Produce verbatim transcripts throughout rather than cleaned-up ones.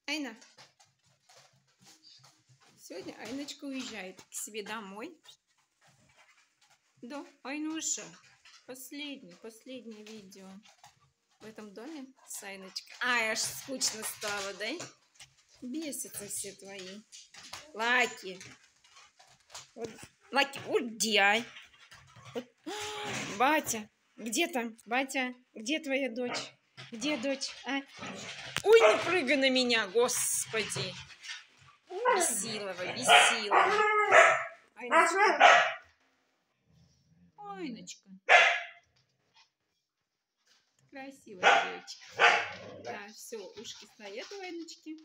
Айна. Сегодня Айночка уезжает к себе домой. Да, Айнуша. Последнее, последнее видео в этом доме с Айночкой. Ай, аж скучно стало, да? Бесятся все твои. Лаки. Вот, Лаки, уйди. Вот. Батя, где там? Батя, где твоя дочь? Где дочь? А? Ой, не прыгай на меня, господи. Бесилова, бесилова. Айночка. Айночка. Красивая девочка. Да, все, ушки стоят у Айночки.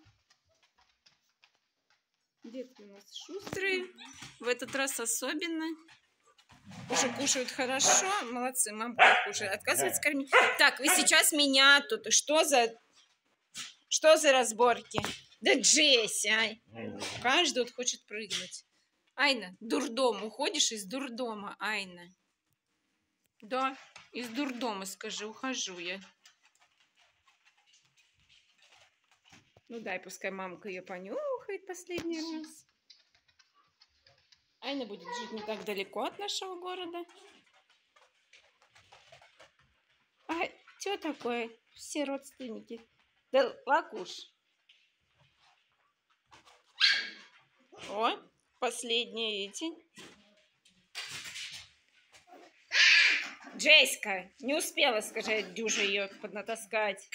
Детки у нас шустрые. В этот раз особенно. Уже кушают хорошо. Молодцы, мамка кушает. Отказывается кормить. Так, вы сейчас меня тут. Что за... Что за разборки? Да Джесси, ай. Каждый вот хочет прыгнуть. Айна, дурдом. Уходишь из дурдома, Айна. Да, из дурдома, скажи, ухожу я. Ну дай, пускай мамка ее понюхает последний раз. Айна будет жить не так далеко от нашего города. А что такое? Все родственники. Да, Лакуш. О, последние эти. Джеська, не успела, скажи, Дюжа ее поднатаскать.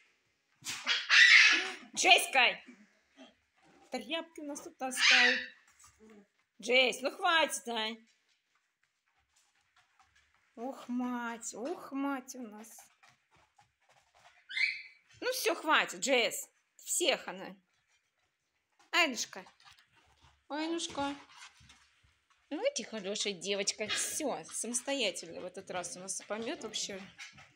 Джеська! Тряпки у нас тут таскают. Джейс, ну хватит, а. Ох, мать, ох, мать у нас. Ну все, хватит, Джейс. Всех она. Айнушка. Айнушка. Ну, эти хорошая девочка. Все, самостоятельно в этот раз у нас помет вообще.